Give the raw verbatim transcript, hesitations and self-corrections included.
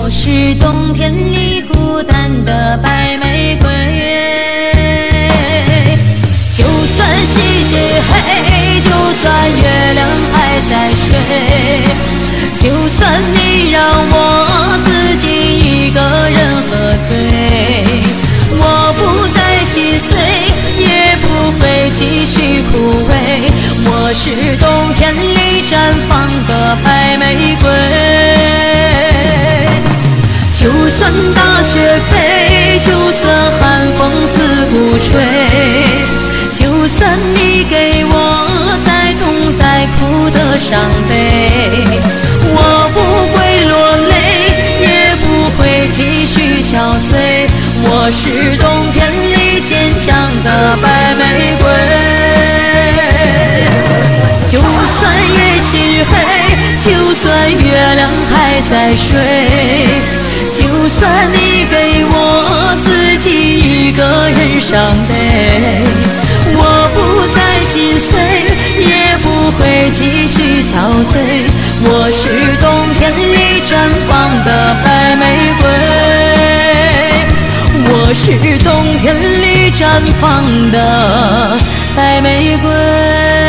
我是冬天里孤单的白玫瑰。就算西街黑，就算月亮还在睡，就算你让我自己一个人喝醉，我不再心碎，也不会继续枯萎。我是冬天里绽放的白玫瑰。就算大雪飞，就算寒风刺骨吹，就算你给我再痛再苦的伤悲，我不会落泪，也不会继续憔悴。我是冬天里坚强的白玫瑰。就算夜心黑，就算月亮还在睡，就算你给我自己一个人伤悲，我不再心碎，也不会继续憔悴。我是冬天里绽放的白玫瑰，我是冬天里绽放的白玫瑰。